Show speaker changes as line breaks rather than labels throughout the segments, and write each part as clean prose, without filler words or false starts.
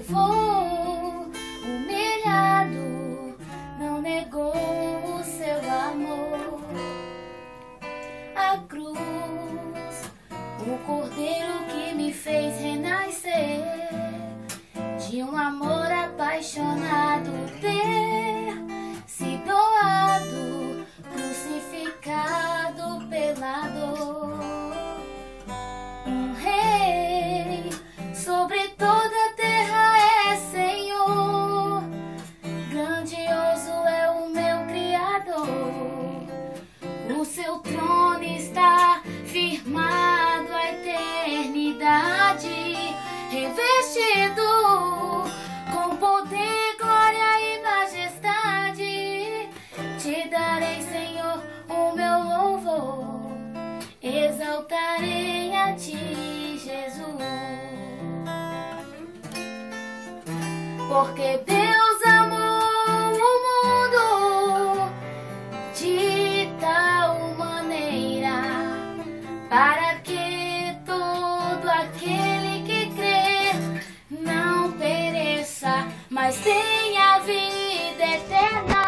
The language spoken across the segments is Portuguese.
louvor, humilhado, não negou o seu amor. A cruz, o cordeiro que me fez renascer, de um amor apaixonado, ter se doado, crucificado pela dor. Um rei sobre toda a terra é Senhor, grandioso é o meu Criador. O seu trono está firmado à eternidade, revestido com poder, glória e majestade. Te darei, Senhor, o meu louvor, exaltarei a ti, Jesus. Porque Deus amou o mundo de tal maneira, para que todo aquele que crê não pereça, mas tenha vida eterna.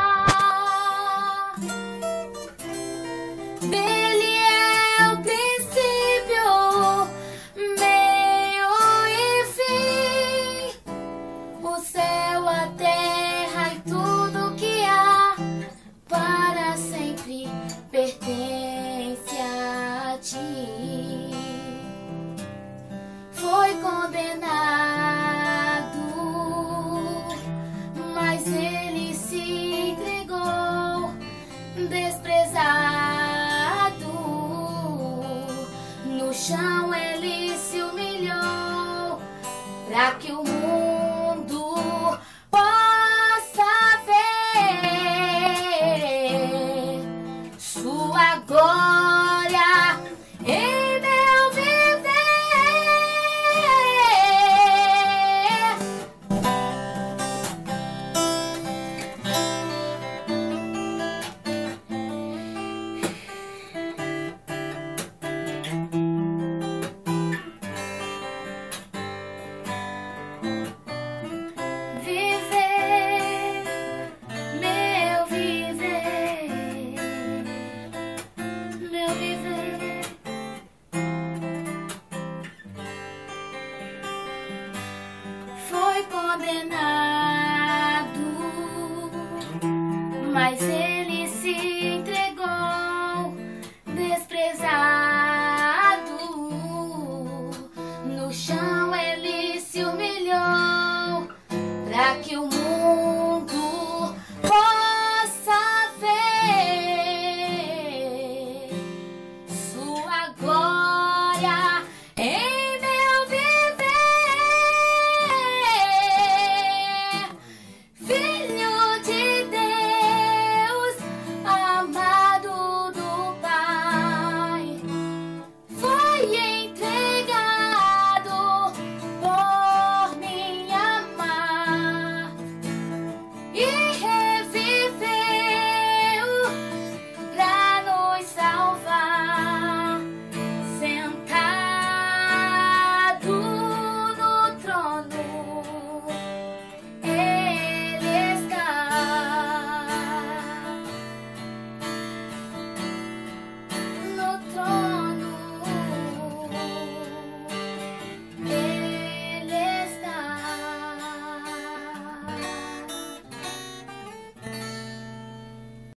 Ele é o princípio, meio e fim, o céu, a terra e tudo que há, para sempre pertence a ti. Foi condenado, mas ele se entregou, desprezado. No chão ele se humilhou, para que o mundo possa ver sua glória em meu viver. Viver, meu viver, meu viver. Foi condenado, mas ele se entregou,